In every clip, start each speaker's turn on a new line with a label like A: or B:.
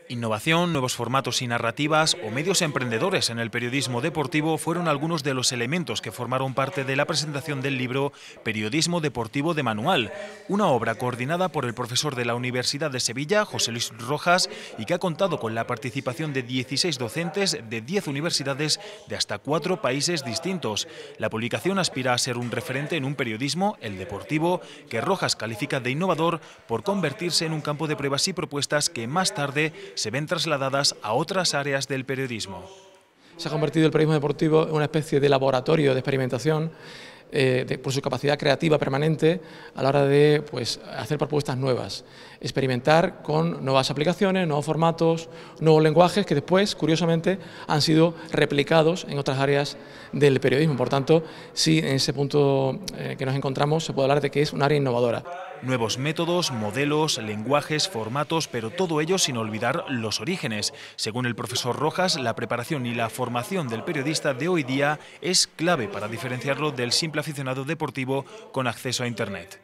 A: Innovación, nuevos formatos y narrativas o medios emprendedores en el periodismo deportivo fueron algunos de los elementos que formaron parte de la presentación del libro Periodismo Deportivo de Manual, una obra coordinada por el profesor de la Universidad de Sevilla, José Luis Rojas, y que ha contado con la participación de 16 docentes de 10 universidades de hasta 4 países distintos. La publicación aspira a ser un referente en un periodismo, el deportivo, que Rojas califica de innovador por convertirse en un campo de pruebas y propuestas que más tarde se ven trasladadas a otras áreas del periodismo.
B: Se ha convertido el periodismo deportivo en una especie de laboratorio de experimentación por su capacidad creativa permanente a la hora de hacer propuestas nuevas, experimentar con nuevas aplicaciones, nuevos formatos, nuevos lenguajes que después, curiosamente, han sido replicados en otras áreas del periodismo. Por tanto, sí, en ese punto que nos encontramos se puede hablar de que es un área innovadora.
A: Nuevos métodos, modelos, lenguajes, formatos, pero todo ello sin olvidar los orígenes. Según el profesor Rojas, la preparación y la formación del periodista de hoy día es clave para diferenciarlo del simple aficionado deportivo con acceso a Internet.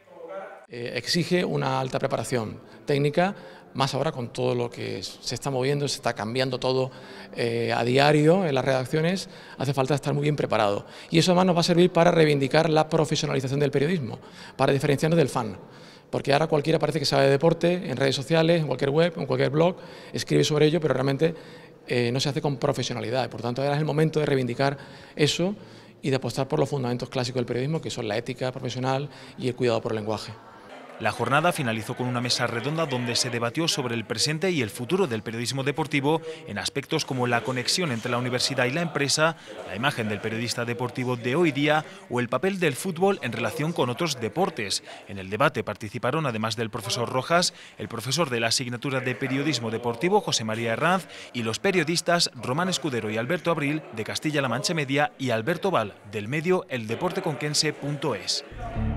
B: Exige una alta preparación técnica, más ahora con todo lo que se está moviendo, se está cambiando todo a diario en las redacciones, hace falta estar muy bien preparado. Y eso además nos va a servir para reivindicar la profesionalización del periodismo, para diferenciarnos del fan. Porque ahora cualquiera parece que sabe de deporte, en redes sociales, en cualquier web, en cualquier blog, escribe sobre ello, pero realmente no se hace con profesionalidad. Por tanto, ahora es el momento de reivindicar eso y de apostar por los fundamentos clásicos del periodismo, que son la ética profesional y el cuidado por el lenguaje.
A: La jornada finalizó con una mesa redonda donde se debatió sobre el presente y el futuro del periodismo deportivo en aspectos como la conexión entre la universidad y la empresa, la imagen del periodista deportivo de hoy día o el papel del fútbol en relación con otros deportes. En el debate participaron, además del profesor Rojas, el profesor de la asignatura de periodismo deportivo, José María Herranz, y los periodistas Román Escudero y Alberto Abril, de Castilla-La Mancha Media, y Alberto Val, del medio eldeporteconquense.es.